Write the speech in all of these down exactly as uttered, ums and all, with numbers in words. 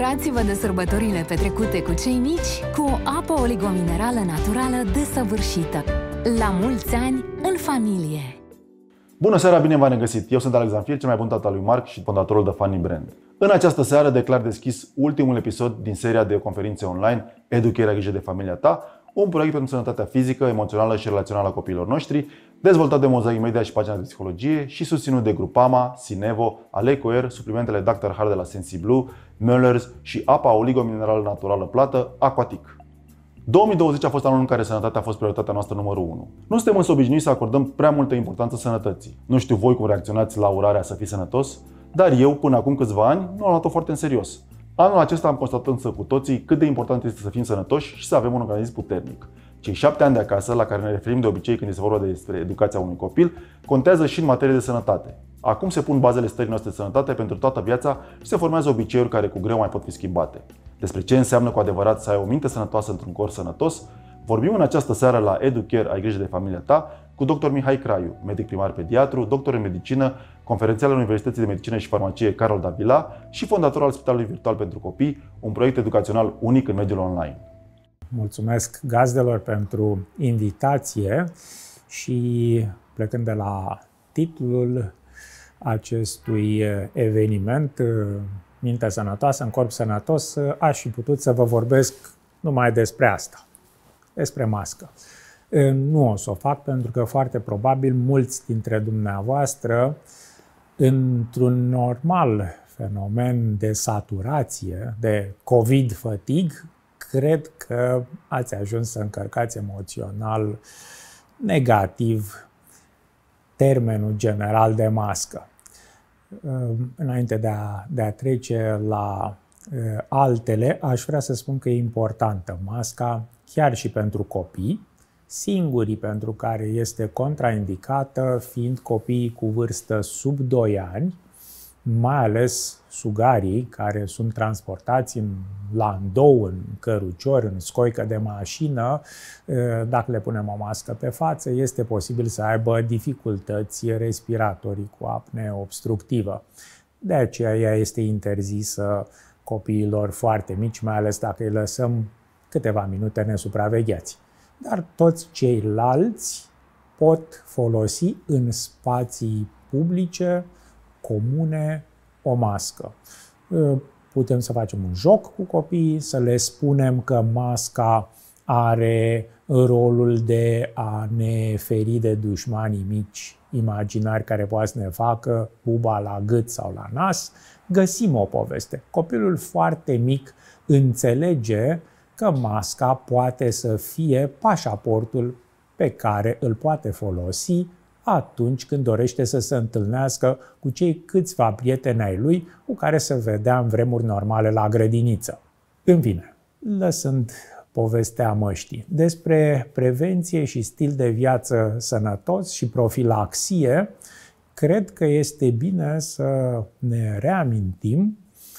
Bucurați-vă de sărbătorile petrecute cu cei mici cu o apă oligominerală naturală desăvârșită. La mulți ani în familie! Bună seara, bine v-am regăsit! Eu sunt Alex Zanfir, cel mai bun tată al lui Marc și fondatorul de Funny Brand. În această seară declar deschis ultimul episod din seria de conferințe online Educare, ai grijă de familia ta, un proiect pentru sănătatea fizică, emoțională și relațională a copiilor noștri, dezvoltat de Mosaic Media și pagina de psihologie și susținut de Grupama, Sinevo, Alecoer, suplimentele doctor Hart de la SensiBlue, Möllers și apa oligominerală naturală plată Aquatic. două mii douăzeci a fost anul în care sănătatea a fost prioritatea noastră numărul unu. Nu suntem însă obișnuiți să acordăm prea multă importanță sănătății. Nu știu voi cum reacționați la urarea să fii sănătos, dar eu, până acum câțiva ani, nu am luat-o foarte în serios. Anul acesta am constatat însă cu toții cât de important este să fim sănătoși și să avem un organism puternic. Cei șapte ani de acasă, la care ne referim de obicei când este vorba despre educația unui copil, contează și în materie de sănătate. Acum se pun bazele stării noastre de sănătate pentru toată viața și se formează obiceiuri care cu greu mai pot fi schimbate. Despre ce înseamnă cu adevărat să ai o minte sănătoasă într-un corp sănătos, vorbim în această seară la Educare, ai grijă de familia ta, cu doctor Mihai Craiu, medic primar pediatru, doctor în medicină, conferențiar al Universității de Medicină și Farmacie Carol Davila și fondator al Spitalului Virtual pentru Copii, un proiect educațional unic în mediul online. Mulțumesc gazdelor pentru invitație și plecând de la titlul acestui eveniment, Mintea sănătoasă în corp sănătos, aș fi putut să vă vorbesc numai despre asta, despre mască. Nu o să o fac pentru că foarte probabil mulți dintre dumneavoastră, într-un normal fenomen de saturație, de COVID fatigue, cred că ați ajuns să încărcați emoțional negativ termenul general de mască. Înainte de a, de a trece la altele, aș vrea să spun că e importantă masca chiar și pentru copii, singurii pentru care este contraindicată fiind copiii cu vârstă sub doi ani, mai ales sugarii care sunt transportați în landou, în cărucior, în scoică de mașină. Dacă le punem o mască pe față, este posibil să aibă dificultăți respiratorii cu apnee obstructivă. De aceea ea este interzisă copiilor foarte mici, mai ales dacă îi lăsăm câteva minute nesupravegheați. Dar toți ceilalți pot folosi în spații publice comune o mască. Putem să facem un joc cu copiii, să le spunem că masca are rolul de a ne feri de dușmanii mici imaginari care poate să ne facă buba la gât sau la nas. Găsim o poveste. Copilul foarte mic înțelege că masca poate să fie pașaportul pe care îl poate folosi atunci când dorește să se întâlnească cu cei câțiva prieteni ai lui cu care se vedea în vremuri normale la grădiniță. În fine, lăsând povestea măștii, despre prevenție și stil de viață sănătos și profilaxie, cred că este bine să ne reamintim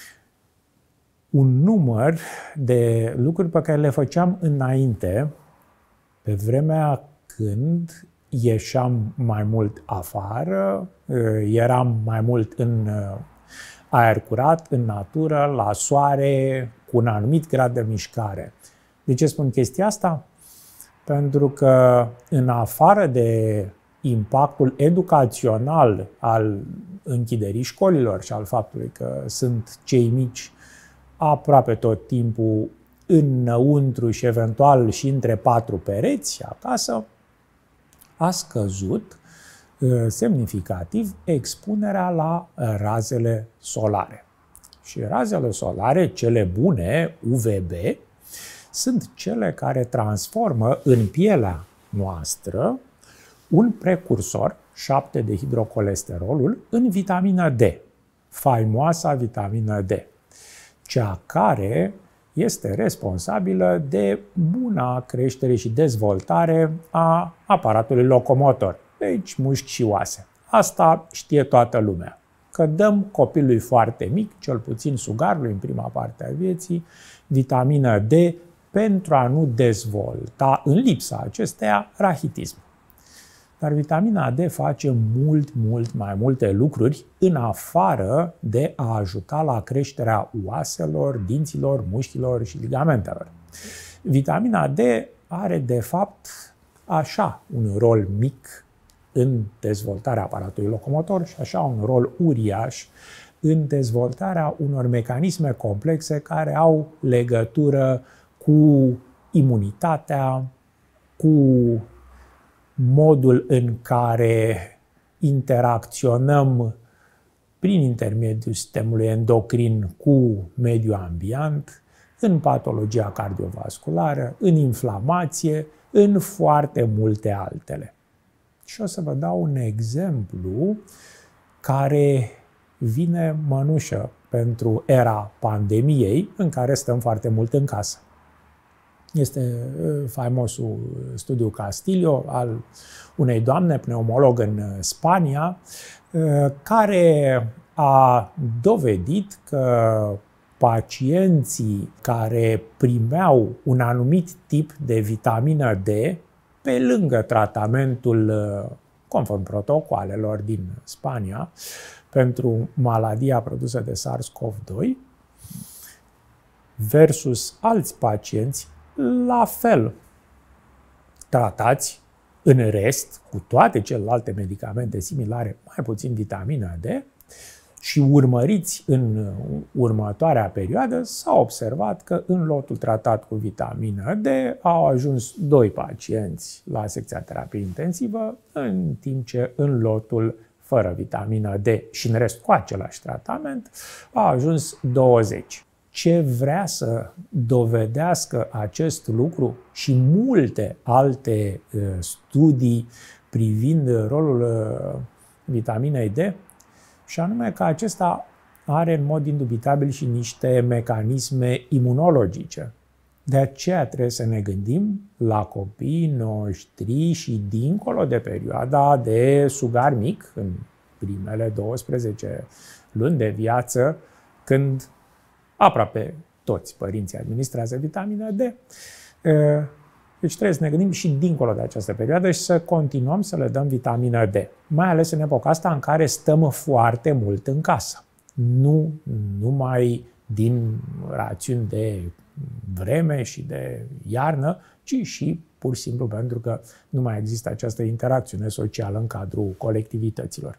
un număr de lucruri pe care le făceam înainte, pe vremea când ieșeam mai mult afară, eram mai mult în aer curat, în natură, la soare, cu un anumit grad de mișcare. De ce spun chestia asta? Pentru că în afară de impactul educațional al închiderii școlilor și al faptului că sunt cei mici aproape tot timpul înăuntru și eventual și între patru pereți acasă, a scăzut semnificativ expunerea la razele solare. Și razele solare, cele bune, U V B, sunt cele care transformă în pielea noastră un precursor, șapte dehidrocolesterolul, în vitamină D, faimoasa vitamină D, cea care este responsabilă de buna creștere și dezvoltare a aparatului locomotor, deci mușchi și oase. Asta știe toată lumea, că dăm copilului foarte mic, cel puțin sugarului în prima parte a vieții, vitamină D pentru a nu dezvolta, în lipsa acesteia, rahitism. Dar vitamina D face mult, mult mai multe lucruri în afară de a ajuta la creșterea oaselor, dinților, mușchilor și ligamentelor. Vitamina D are, de fapt, așa un rol mic în dezvoltarea aparatului locomotor și așa un rol uriaș în dezvoltarea unor mecanisme complexe care au legătură cu imunitatea, cu modul în care interacționăm prin intermediul sistemului endocrin cu mediul ambient, în patologia cardiovasculară, în inflamație, în foarte multe altele. Și o să vă dau un exemplu care vine mănușă pentru era pandemiei, în care stăm foarte mult în casă. Este faimosul studiu Castillo al unei doamne pneumolog în Spania, care a dovedit că pacienții care primeau un anumit tip de vitamină D, pe lângă tratamentul conform protocoalelor din Spania pentru maladia produsă de SARS-CoV doi, versus alți pacienți la fel tratați în rest cu toate celelalte medicamente similare, mai puțin vitamina D, și urmăriți în următoarea perioadă, s-a observat că în lotul tratat cu vitamină D au ajuns doi pacienți la secția terapie intensivă, în timp ce în lotul fără vitamină D și în rest cu același tratament au ajuns douăzeci. Ce vrea să dovedească acest lucru și multe alte uh, studii privind rolul uh, vitaminei D, și anume că acesta are în mod indubitabil și niște mecanisme imunologice. De aceea trebuie să ne gândim la copiii noștri și dincolo de perioada de sugar mic, în primele douăsprezece luni de viață, când aproape toți părinții administrează vitamină D. Deci trebuie să ne gândim și dincolo de această perioadă și să continuăm să le dăm vitamină D. Mai ales în epoca asta în care stăm foarte mult în casă. Nu numai din rațiuni de vreme și de iarnă, ci și pur și simplu pentru că nu mai există această interacțiune socială în cadrul colectivităților.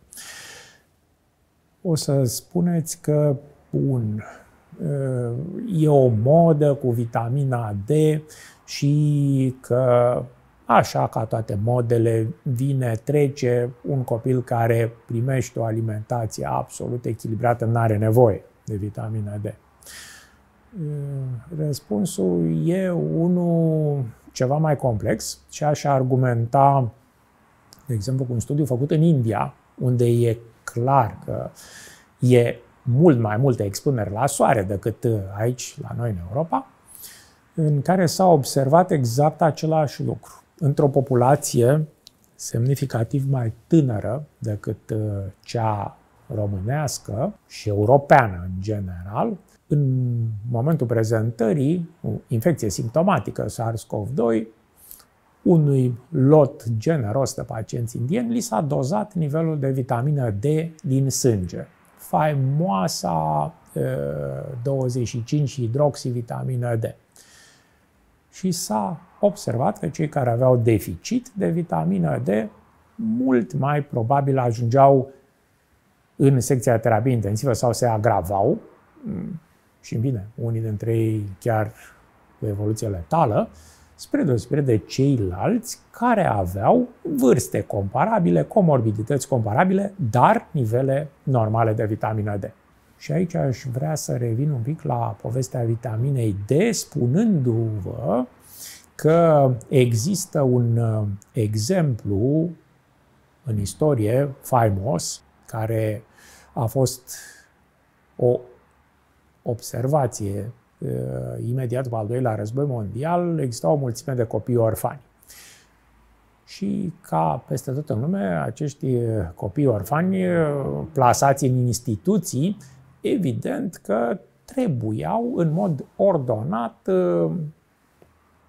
O să spuneți că, bun, e o modă cu vitamina D și că, așa ca toate modele, vine, trece, un copil care primește o alimentație absolut echilibrată nu are nevoie de vitamina D. Răspunsul e unul ceva mai complex și aș argumenta, de exemplu, cu un studiu făcut în India, unde e clar că e mult mai multe expuneri la soare decât aici, la noi, în Europa, în care s-a observat exact același lucru. Într-o populație semnificativ mai tânără decât cea românească și europeană în general, în momentul prezentării, infecție simptomatică SARS-CoV doi, unui lot generos de pacienți indieni, li s-a dozat nivelul de vitamină D din sânge. Faimoasa douăzeci și cinci hidroxivitamină D. Și s-a observat că cei care aveau deficit de vitamină D mult mai probabil ajungeau în secția terapie intensivă sau se agravau, și bine, unii dintre ei chiar cu evoluție letală, spre deosebire de ceilalți care aveau vârste comparabile, comorbidități comparabile, dar nivele normale de vitamină D. Și aici aș vrea să revin un pic la povestea vitaminei D, spunându-vă că există un exemplu în istorie faimos, care a fost o observație imediat după al doilea război mondial. Exista o mulțime de copii orfani. Și ca peste tot în lume, acești copii orfani plasați în instituții, evident că trebuiau în mod ordonat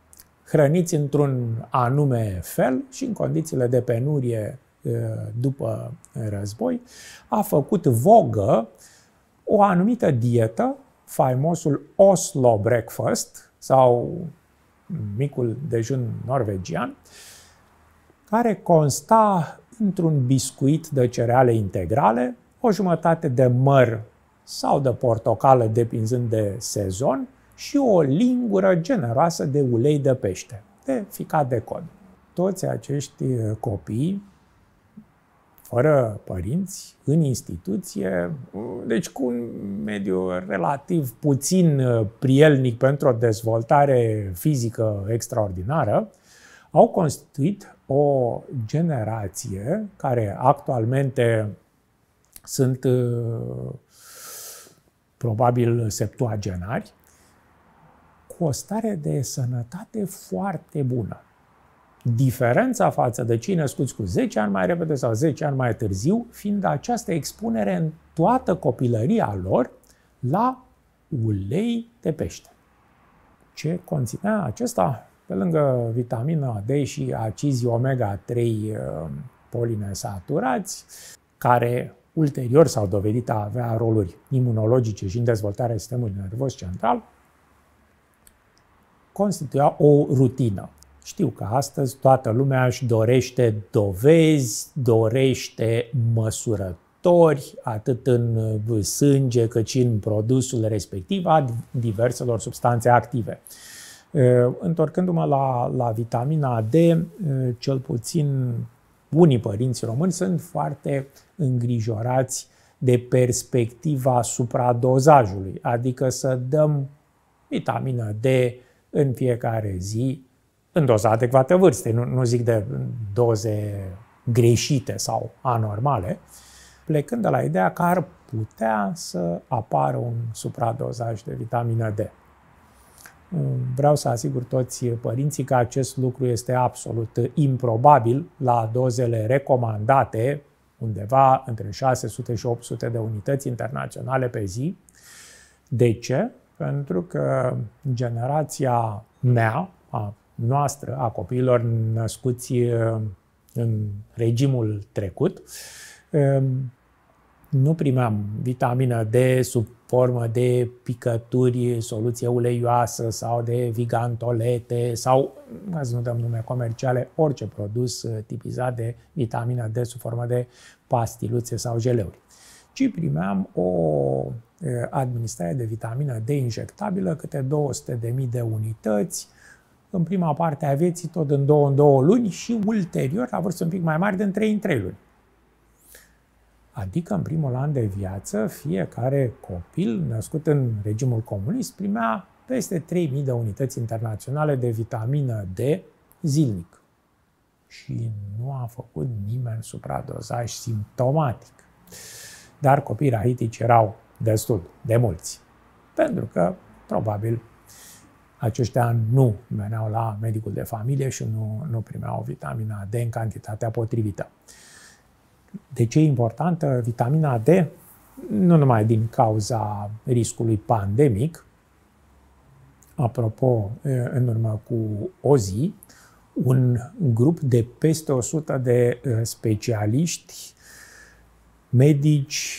hrăniți într-un anume fel și în condițiile de penurie după război, a făcut vogă o anumită dietă, faimosul Oslo Breakfast sau micul dejun norvegian, care consta într-un biscuit de cereale integrale, o jumătate de măr sau de portocală, depinzând de sezon, și o lingură generoasă de ulei de pește, de ficat de cod. Toți acești copii, fără părinți, în instituție, deci cu un mediu relativ puțin prielnic pentru o dezvoltare fizică extraordinară, au constituit o generație care actualmente sunt probabil septuagenari, cu o stare de sănătate foarte bună. Diferența față de cei născuți cu zece ani mai repede sau zece ani mai târziu, fiind această expunere în toată copilăria lor la ulei de pește. Ce conținea acesta? Pe lângă vitamina D și acizii omega trei polinesaturați, care ulterior s-au dovedit a avea roluri imunologice și în dezvoltarea sistemului nervos central, constituia o rutină. Știu că astăzi toată lumea își dorește dovezi, dorește măsurători, atât în sânge cât și în produsul respectiv, a diverselor substanțe active. Întorcându-mă la, la vitamina D, cel puțin unii părinți români sunt foarte îngrijorați de perspectiva supradozajului, adică să dăm vitamină D în fiecare zi, în doza adecvată vârstei, nu, nu zic de doze greșite sau anormale, plecând de la ideea că ar putea să apară un supradozaj de vitamină D. Vreau să asigur toți părinții că acest lucru este absolut improbabil la dozele recomandate, undeva între șase sute și opt sute de unități internaționale pe zi. De ce? Pentru că generația mea, a noastră, a copiilor născuți în regimul trecut, nu primeam vitamină D sub formă de picături, soluție uleioasă sau de vigantolete sau, azi nu dăm nume comerciale, orice produs tipizat de vitamină D sub formă de pastiluțe sau geleuri, ci primeam o administrare de vitamină D injectabilă, câte două sute de mii de unități, în prima parte a vieții tot în două în două luni și ulterior, la vârste un pic mai mari, de în trei în trei luni. Adică în primul an de viață, fiecare copil născut în regimul comunist primea peste trei mii de unități internaționale de vitamină D zilnic. Și nu a făcut nimeni supradozaj simptomatic. Dar copiii rahitici erau destul de mulți. Pentru că, probabil, aceștia nu veneau la medicul de familie și nu, nu primeau vitamina D în cantitatea potrivită. De ce e importantă vitamina D? Nu numai din cauza riscului pandemic. Apropo, în urmă cu o zi, un grup de peste o sută de specialiști, medici,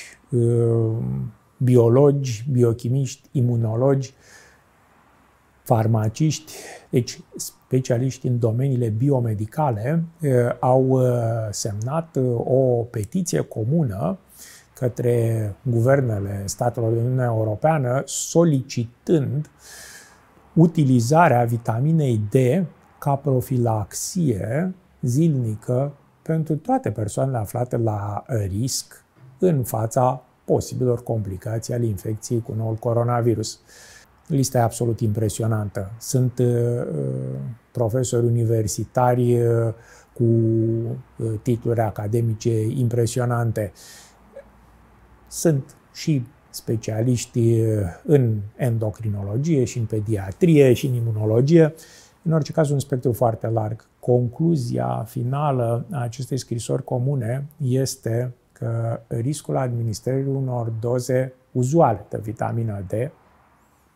biologi, biochimiști, imunologi, farmaciști, deci specialiști în domeniile biomedicale, au semnat o petiție comună către guvernele statelor din Uniunea Europeană solicitând utilizarea vitaminei D ca profilaxie zilnică pentru toate persoanele aflate la risc în fața posibilor complicații ale infecției cu noul coronavirus. Lista e absolut impresionantă. Sunt uh, profesori universitari uh, cu uh, titluri academice impresionante. Sunt și specialiști uh, în endocrinologie și în pediatrie și în imunologie. În orice caz, un spectru foarte larg. Concluzia finală a acestei scrisori comune este că riscul administrării unor doze uzuale de vitamină D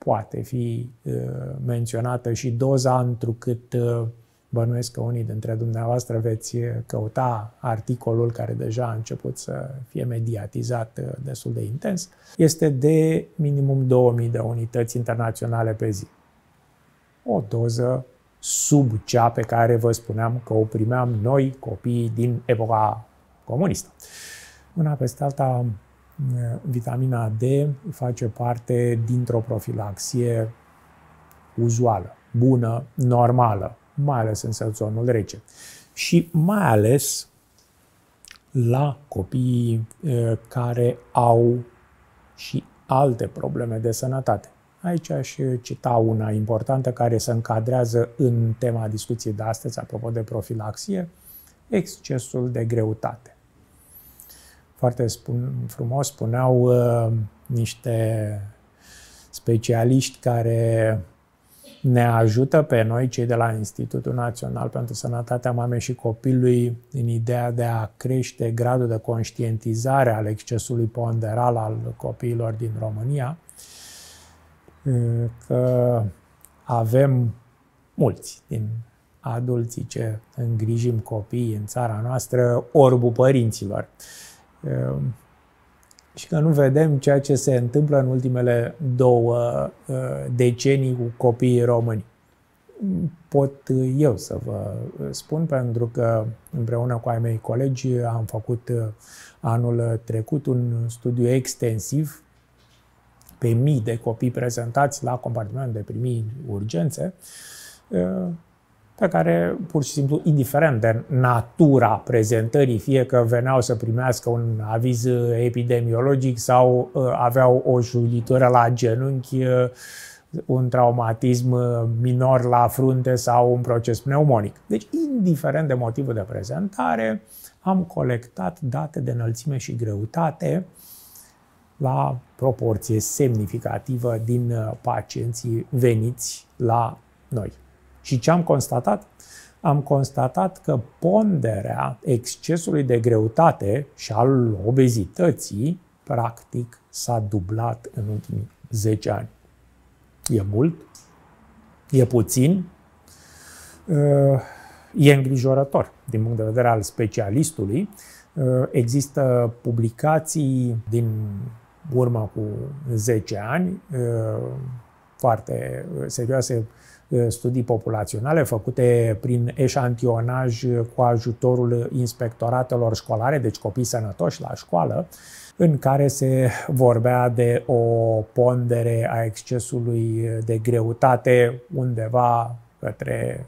poate fi uh, menționată și doza, întrucât uh, bănuiesc că unii dintre dumneavoastră veți căuta articolul care deja a început să fie mediatizat uh, destul de intens, este de minimum două mii de unități internaționale pe zi. O doză sub cea pe care vă spuneam că o primeam noi, copiii din epoca comunistă. Una peste alta, vitamina D face parte dintr-o profilaxie uzuală, bună, normală, mai ales în sezonul rece. Și mai ales la copiii care au și alte probleme de sănătate. Aici aș cita una importantă care se încadrează în tema discuției de astăzi, apropo de profilaxie, excesul de greutate. Foarte spun, frumos spuneau uh, niște specialiști care ne ajută pe noi, cei de la Institutul Național pentru Sănătatea Mamei și Copilului, în ideea de a crește gradul de conștientizare al excesului ponderal al copiilor din România, că avem mulți din adulții ce îngrijim copiii în țara noastră orbul părinților. Și că nu vedem ceea ce se întâmplă în ultimele două decenii cu copiii români. Pot eu să vă spun, pentru că împreună cu ai mei colegi am făcut anul trecut un studiu extensiv pe mii de copii prezentați la compartimentul de primiri urgențe, pe care, pur și simplu, indiferent de natura prezentării, fie că veneau să primească un aviz epidemiologic sau aveau o julitură la genunchi, un traumatism minor la frunte sau un proces pneumonic. Deci, indiferent de motivul de prezentare, am colectat date de înălțime și greutate la proporție semnificativă din pacienții veniți la noi. Și ce am constatat? Am constatat că ponderea excesului de greutate și al obezității, practic, s-a dublat în ultimii zece ani. E mult? E puțin? E îngrijorător din punct de vedere al specialistului. Există publicații din urmă cu zece ani, foarte serioase, studii populaționale făcute prin eșantionaj cu ajutorul inspectoratelor școlare, deci copii sănătoși la școală, în care se vorbea de o pondere a excesului de greutate undeva către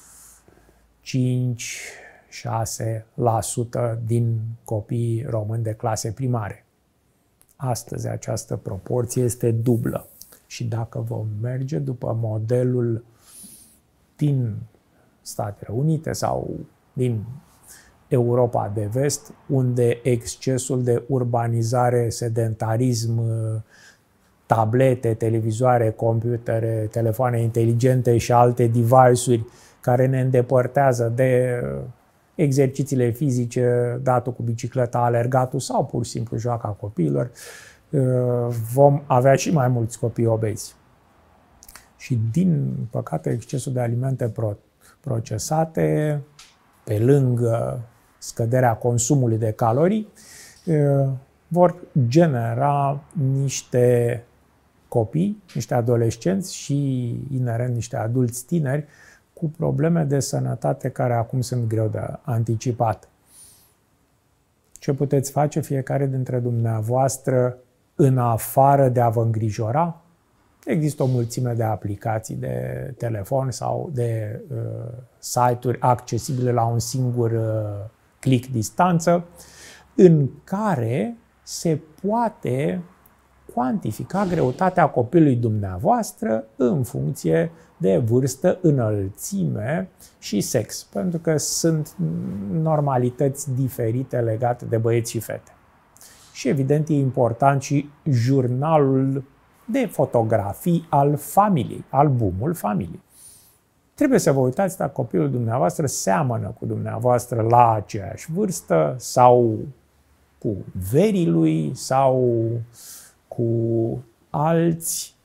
cinci șase la sută din copiii români de clase primare. Astăzi această proporție este dublă. Și dacă vom merge după modelul din Statele Unite sau din Europa de Vest, unde excesul de urbanizare, sedentarism, tablete, televizoare, computere, telefoane inteligente și alte device-uri care ne îndepărtează de exercițiile fizice, datul cu bicicleta, alergatul sau pur și simplu joaca copiilor, vom avea și mai mulți copii obezi. Și din păcate excesul de alimente procesate, pe lângă scăderea consumului de calorii, vor genera niște copii, niște adolescenți și inerent niște adulți tineri cu probleme de sănătate care acum sunt greu de anticipat. Ce puteți face fiecare dintre dumneavoastră în afară de a vă îngrijora? Există o mulțime de aplicații de telefon sau de uh, site-uri accesibile la un singur uh, click distanță, în care se poate cuantifica greutatea copilului dumneavoastră în funcție de vârstă, înălțime și sex, pentru că sunt normalități diferite legate de băieți și fete. Și evident e important și jurnalul de fotografii al familiei, albumul familiei. Trebuie să vă uitați dacă copilul dumneavoastră seamănă cu dumneavoastră la aceeași vârstă sau cu verii lui sau cu alți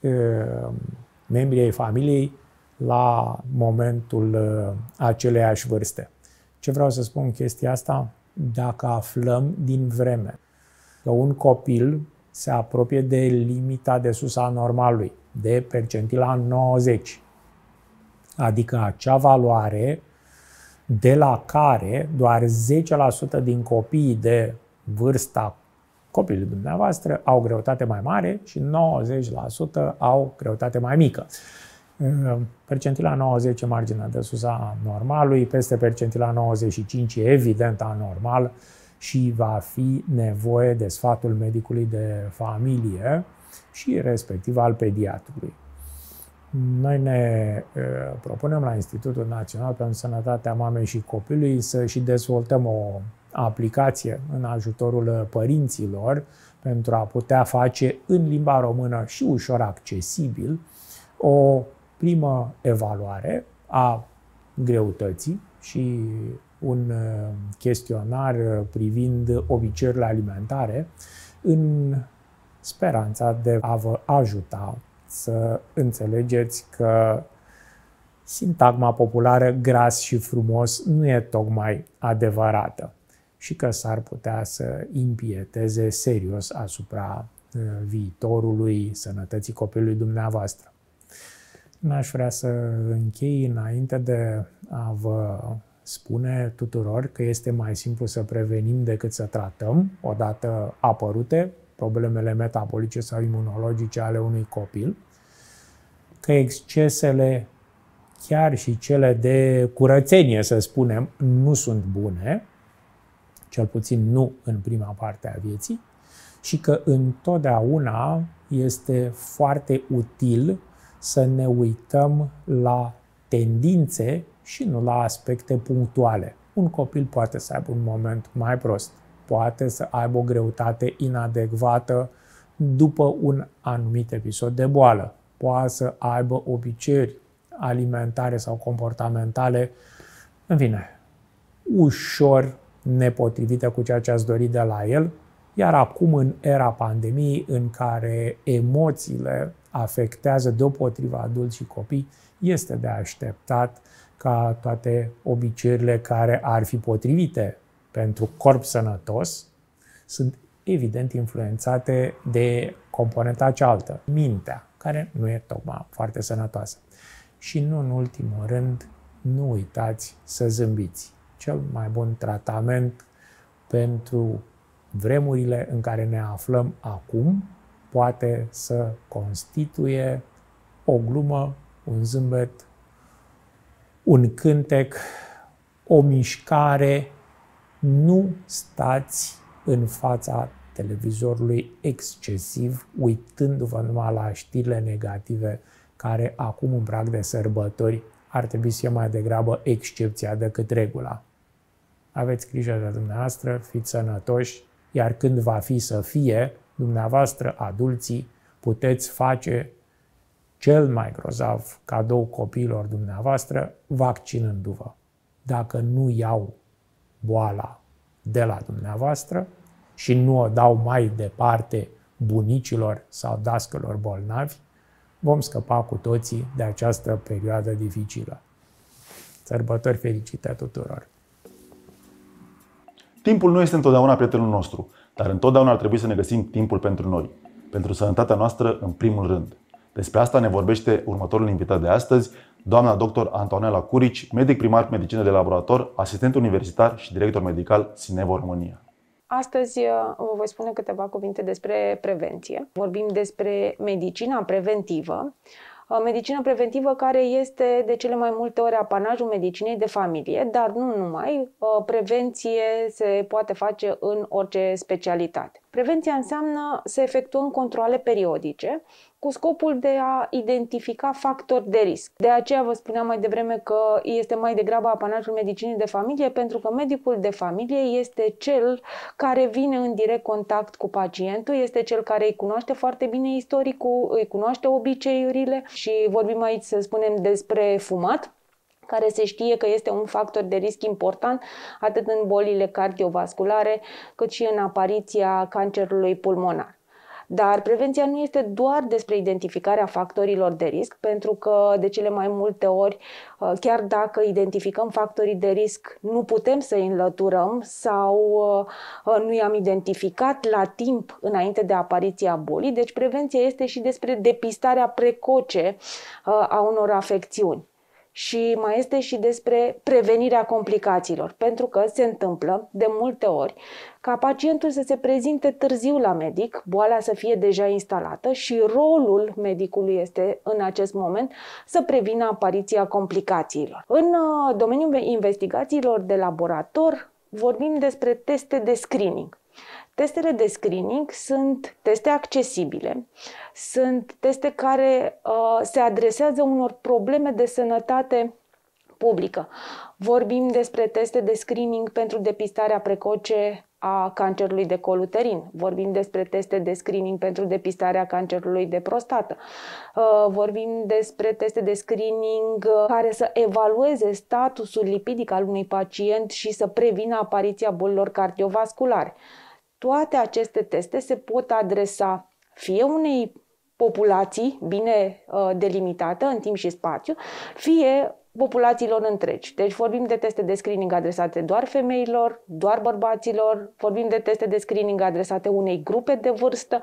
membrii ai familiei la momentul aceleiași vârste. Ce vreau să spun chestia asta? Dacă aflăm din vreme că un copil se apropie de limita de sus a normalului, de percentila nouăzeci, adică acea valoare de la care doar zece la sută din copiii de vârsta copilului dumneavoastră au greutate mai mare și nouăzeci la sută au greutate mai mică. Percentila nouăzeci e marginea de sus a normalului, peste percentila nouăzeci și cinci e evident anormal și va fi nevoie de sfatul medicului de familie și respectiv al pediatrului. Noi ne uh, propunem la Institutul Național pentru Sănătatea Mamei și Copilului să și dezvoltăm o aplicație în ajutorul părinților pentru a putea face în limba română și ușor accesibil o primă evaluare a greutății și un chestionar privind obiceiurile alimentare în speranța de a vă ajuta să înțelegeți că sintagma populară gras și frumos nu e tocmai adevărată și că s-ar putea să impieteze serios asupra viitorului sănătății copilului dumneavoastră. N-aș vrea să închei înainte de a vă spune tuturor că este mai simplu să prevenim decât să tratăm, odată apărute, problemele metabolice sau imunologice ale unui copil, că excesele, chiar și cele de curățenie, să spunem, nu sunt bune, cel puțin nu în prima parte a vieții, și că întotdeauna este foarte util să ne uităm la tendințe și nu la aspecte punctuale. Un copil poate să aibă un moment mai prost, poate să aibă o greutate inadecvată după un anumit episod de boală, poate să aibă obiceiuri alimentare sau comportamentale, în fine, ușor nepotrivite cu ceea ce ați dorit de la el, iar acum în era pandemiei în care emoțiile afectează deopotrivă adulți și copii, este de așteptat ca toate obiceiurile care ar fi potrivite pentru corp sănătos sunt evident influențate de componenta cealaltă, mintea, care nu e tocmai foarte sănătoasă. Și nu în ultimul rând, nu uitați să zâmbiți. Cel mai bun tratament pentru vremurile în care ne aflăm acum poate să constituie o glumă, un zâmbet, un cântec, o mișcare. Nu stați în fața televizorului excesiv, uitându-vă numai la știrile negative care acum în prag de sărbători ar trebui să fie mai degrabă excepția decât regula. Aveți grijă de dumneavoastră, fiți sănătoși, iar când va fi să fie, dumneavoastră, adulții, puteți face cel mai grozav cadou copiilor dumneavoastră vaccinându-vă. Dacă nu iau boala de la dumneavoastră și nu o dau mai departe bunicilor sau dascălor bolnavi, vom scăpa cu toții de această perioadă dificilă. Sărbători fericite tuturor! Timpul nu este întotdeauna prietenul nostru, dar întotdeauna ar trebui să ne găsim timpul pentru noi, pentru sănătatea noastră în primul rând. Despre asta ne vorbește următorul invitat de astăzi, doamna doctor Antonela Curici, medic primar medicină de laborator, asistent universitar și director medical Sinevo România. Astăzi vă voi spune câteva cuvinte despre prevenție. Vorbim despre medicina preventivă. Medicina preventivă care este de cele mai multe ori apanajul medicinei de familie, dar nu numai. Prevenție se poate face în orice specialitate. Prevenția înseamnă să efectuăm controale periodice cu scopul de a identifica factori de risc. De aceea vă spuneam mai devreme că este mai degrabă apanajul medicinii de familie, pentru că medicul de familie este cel care vine în direct contact cu pacientul, este cel care îi cunoaște foarte bine istoricul, îi cunoaște obiceiurile și vorbim aici, să spunem, despre fumat, care se știe că este un factor de risc important atât în bolile cardiovasculare cât și în apariția cancerului pulmonar. Dar prevenția nu este doar despre identificarea factorilor de risc, pentru că de cele mai multe ori, chiar dacă identificăm factorii de risc, nu putem să îi înlăturăm sau nu i-am identificat la timp înainte de apariția bolii. Deci prevenția este și despre depistarea precoce a unor afecțiuni. Și mai este și despre prevenirea complicațiilor, pentru că se întâmplă de multe ori ca pacientul să se prezinte târziu la medic, boala să fie deja instalată și rolul medicului este în acest moment să prevină apariția complicațiilor. În domeniul investigațiilor de laborator vorbim despre teste de screening. Testele de screening sunt teste accesibile, sunt teste care uh, se adresează unor probleme de sănătate publică. Vorbim despre teste de screening pentru depistarea precoce a cancerului de col uterin. Vorbim despre teste de screening pentru depistarea cancerului de prostată. Uh, vorbim despre teste de screening care să evalueze statusul lipidic al unui pacient și să prevină apariția bolilor cardiovasculare. Toate aceste teste se pot adresa fie unei populații bine uh, delimitate în timp și spațiu, fie populațiilor întregi. Deci vorbim de teste de screening adresate doar femeilor, doar bărbaților, vorbim de teste de screening adresate unei grupe de vârstă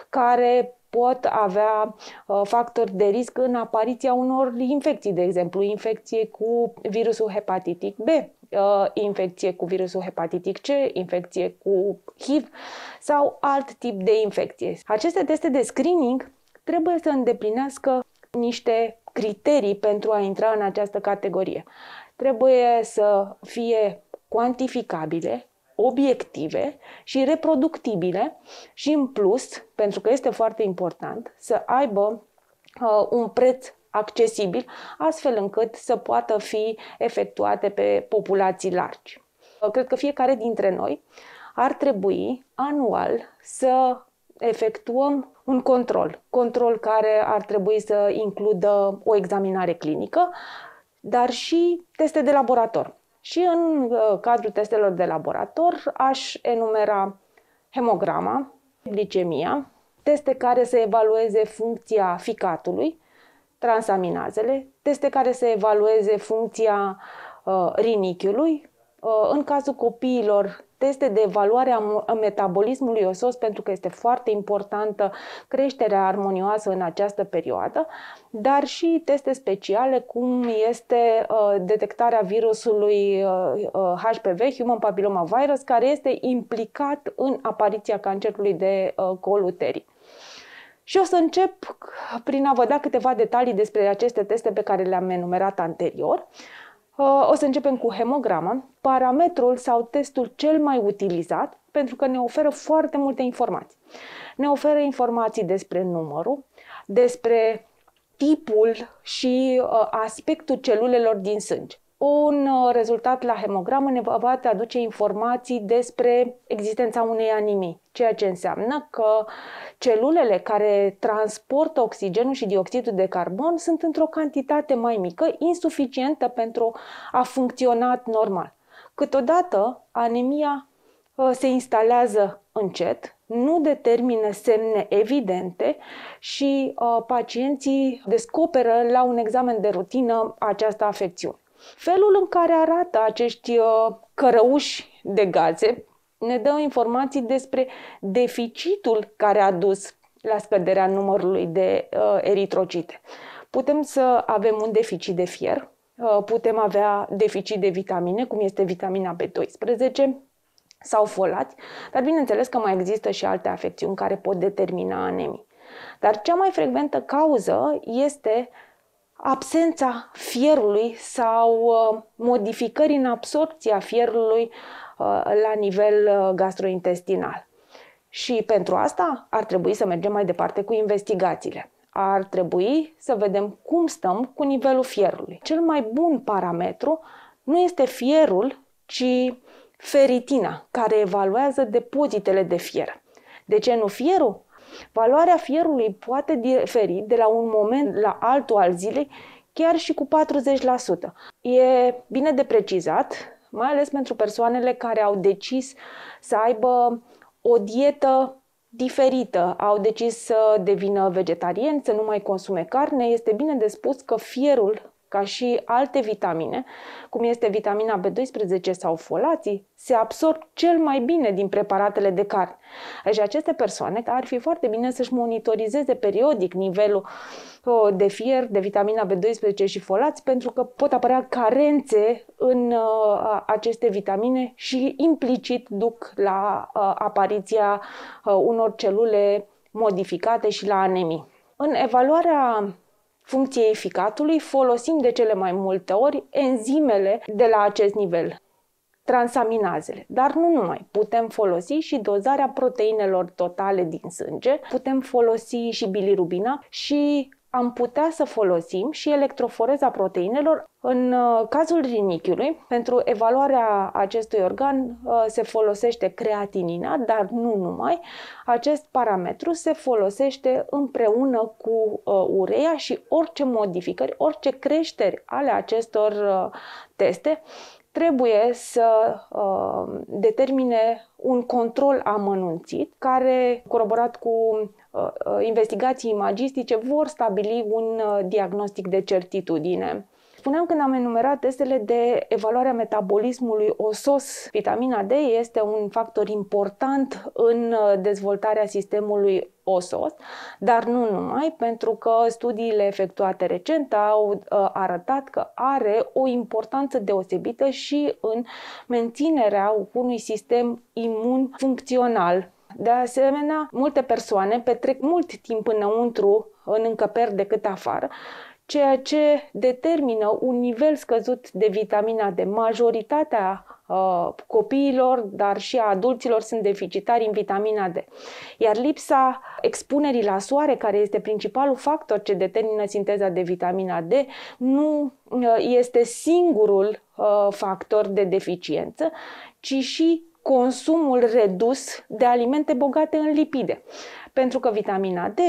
care pot avea uh, factori de risc în apariția unor infecții, de exemplu, infecție cu virusul hepatitic B, uh, infecție cu virusul hepatitic C, infecție cu H I V sau alt tip de infecție. Aceste teste de screening trebuie să îndeplinească niște criterii pentru a intra în această categorie. Trebuie să fie cuantificabile, obiective și reproductibile și în plus, pentru că este foarte important, să aibă uh, un preț accesibil, astfel încât să poată fi efectuate pe populații largi. Uh, cred că fiecare dintre noi ar trebui anual să efectuăm un control, control care ar trebui să includă o examinare clinică, dar și teste de laborator. Și în uh, cadrul testelor de laborator aș enumera hemograma, glicemia, teste care să evalueze funcția ficatului, transaminazele, teste care să evalueze funcția uh, rinichiului, uh, în cazul copiilor, teste de evaluare a metabolismului osos, pentru că este foarte importantă creșterea armonioasă în această perioadă, dar și teste speciale, cum este uh, detectarea virusului uh, H P V, Human Papilloma Virus, care este implicat în apariția cancerului de uh, col uterin. Și o să încep prin a vă da câteva detalii despre aceste teste pe care le-am enumerat anterior. O să începem cu hemograma, parametrul sau testul cel mai utilizat, pentru că ne oferă foarte multe informații. Ne oferă informații despre numărul, despre tipul și aspectul celulelor din sânge. Un rezultat la hemogramă ne va aduce informații despre existența unei anemii, ceea ce înseamnă că celulele care transportă oxigenul și dioxidul de carbon sunt într-o cantitate mai mică, insuficientă pentru a funcționa normal. Câteodată, anemia se instalează încet, nu determină semne evidente și pacienții descoperă la un examen de rutină această afecțiune. Felul în care arată acești cărăuși de gaze ne dă informații despre deficitul care a dus la scăderea numărului de uh, eritrocite. Putem să avem un deficit de fier, uh, putem avea deficit de vitamine, cum este vitamina B doisprezece sau folați, dar bineînțeles că mai există și alte afecțiuni care pot determina anemii. Dar cea mai frecventă cauză este absența fierului sau uh, modificări în absorpția fierului uh, la nivel uh, gastrointestinal. Și pentru asta ar trebui să mergem mai departe cu investigațiile. Ar trebui să vedem cum stăm cu nivelul fierului. Cel mai bun parametru nu este fierul, ci feritina, care evaluează depozitele de fier. De ce nu fierul? Valoarea fierului poate diferi de la un moment la altul al zilei chiar și cu patruzeci la sută. E bine de precizat, mai ales pentru persoanele care au decis să aibă o dietă diferită. Au decis să devină vegetariani, să nu mai consume carne. Este bine de spus că fierul, ca și alte vitamine, cum este vitamina B doisprezece sau folații, se absorb cel mai bine din preparatele de carne. Deci aceste persoane ar fi foarte bine să-și monitorizeze periodic nivelul de fier, de vitamina B doisprezece și folați, pentru că pot apărea carențe în uh, aceste vitamine și implicit duc la uh, apariția uh, unor celule modificate și la anemii. În evaluarea funcției ficatului folosim de cele mai multe ori enzimele de la acest nivel, transaminazele, dar nu numai. Putem folosi și dozarea proteinelor totale din sânge, putem folosi și bilirubina și am putea să folosim și electroforeza proteinelor. În cazul rinichiului, pentru evaluarea acestui organ se folosește creatinina, dar nu numai. Acest parametru se folosește împreună cu urea și orice modificări, orice creșteri ale acestor teste trebuie să uh, determine un control amănunțit care, coroborat cu uh, investigații imagistice, vor stabili un uh, diagnostic de certitudine. Spuneam când am enumerat testele de evaluare a metabolismului osos, vitamina D este un factor important în dezvoltarea sistemului osos, dar nu numai, pentru că studiile efectuate recent au arătat că are o importanță deosebită și în menținerea unui sistem imun funcțional. De asemenea, multe persoane petrec mult timp înăuntru, în încăperi, decât afară, ceea ce determină un nivel scăzut de vitamina D. Majoritatea uh, copiilor, dar și a adulților sunt deficitari în vitamina D. Iar lipsa expunerii la soare, care este principalul factor ce determină sinteza de vitamina D, nu uh, este singurul uh, factor de deficiență, ci și consumul redus de alimente bogate în lipide. Pentru că vitamina D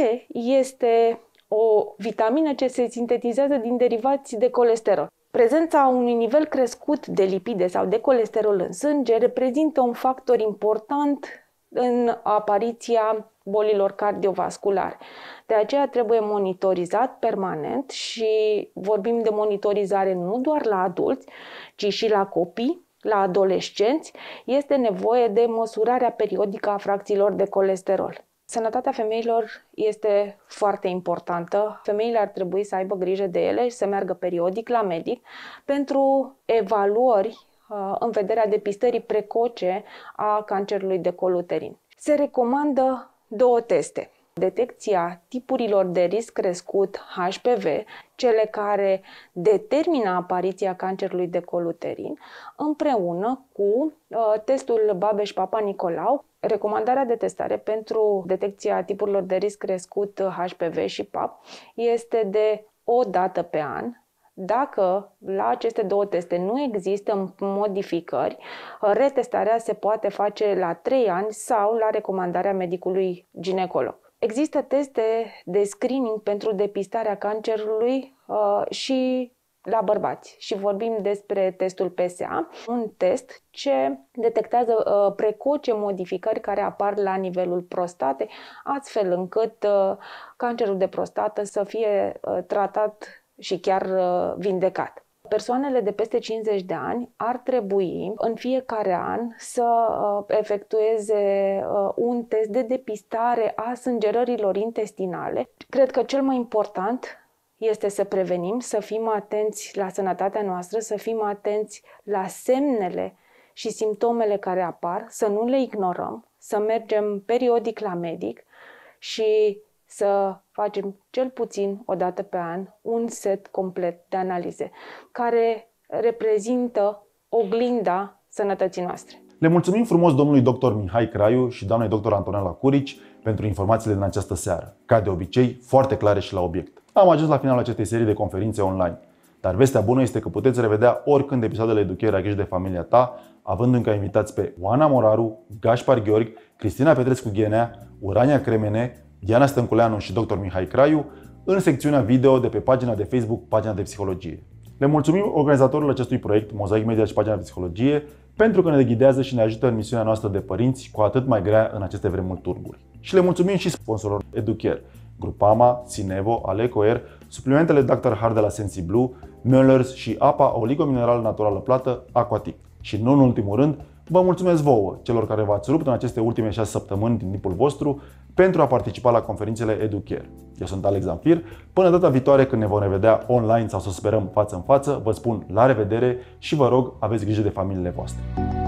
este o vitamină ce se sintetizează din derivați de colesterol. Prezența unui nivel crescut de lipide sau de colesterol în sânge reprezintă un factor important în apariția bolilor cardiovasculare. De aceea trebuie monitorizat permanent și vorbim de monitorizare nu doar la adulți, ci și la copii, la adolescenți. Este nevoie de măsurarea periodică a fracțiilor de colesterol. Sănătatea femeilor este foarte importantă. Femeile ar trebui să aibă grijă de ele și să meargă periodic la medic pentru evaluări în vederea depistării precoce a cancerului de col uterin. Se recomandă două teste. Detecția tipurilor de risc crescut H P V, cele care determină apariția cancerului de col uterin, împreună cu uh, testul Babeș-Papa-Nicolau. Recomandarea de testare pentru detecția tipurilor de risc crescut H P V și PAP este de o dată pe an. Dacă la aceste două teste nu există modificări, retestarea se poate face la trei ani sau la recomandarea medicului ginecolog. Există teste de screening pentru depistarea cancerului uh, și la bărbați și vorbim despre testul P S A, un test ce detectează uh, precoce modificări care apar la nivelul prostatei, astfel încât uh, cancerul de prostată să fie uh, tratat și chiar uh, vindecat. Persoanele de peste cincizeci de ani ar trebui în fiecare an să efectueze un test de depistare a sângerărilor intestinale. Cred că cel mai important este să prevenim, să fim atenți la sănătatea noastră, să fim atenți la semnele și simptomele care apar, să nu le ignorăm, să mergem periodic la medic și să facem cel puțin o dată pe an un set complet de analize care reprezintă oglinda sănătății noastre. Le mulțumim frumos domnului doctor Mihai Craiu și doamnei doctor Antonela Curici pentru informațiile din această seară, ca de obicei foarte clare și la obiect. Am ajuns la finalul acestei serii de conferințe online, dar vestea bună este că puteți revedea oricând episoadele Educherea Grijă de Familia Ta, având încă invitați pe Oana Moraru, Gașpar Gheorghi, Cristina Petrescu-Ghenea, Urania Cremene, Diana Stănculeanu și doctor Mihai Craiu în secțiunea video de pe pagina de Facebook, pagina de psihologie. Le mulțumim organizatorilor acestui proiect, Mozaic Media și pagina de psihologie, pentru că ne ghidează și ne ajută în misiunea noastră de părinți, cu atât mai grea în aceste vremuri turburi. Și le mulțumim și sponsorilor Educare: Grupama, Sinevo, Alecoer, suplimentele doctor Hart de la SensiBlue, Möllers și apa oligominerală naturală plată Aquatic. Și nu în ultimul rând, vă mulțumesc vouă, celor care v-ați rupt în aceste ultime șase săptămâni din timpul vostru pentru a participa la conferințele Educare. Eu sunt Alex Zamfir. Până data viitoare când ne vom revedea online sau să sperăm față în față, vă spun la revedere și vă rog, aveți grijă de familiile voastre.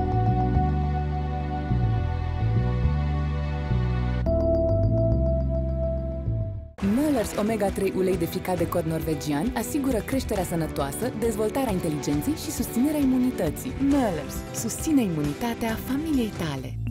Möllers Omega trei ulei de ficat de cod norvegian asigură creșterea sănătoasă, dezvoltarea inteligenței și susținerea imunității. Möllers susține imunitatea familiei tale.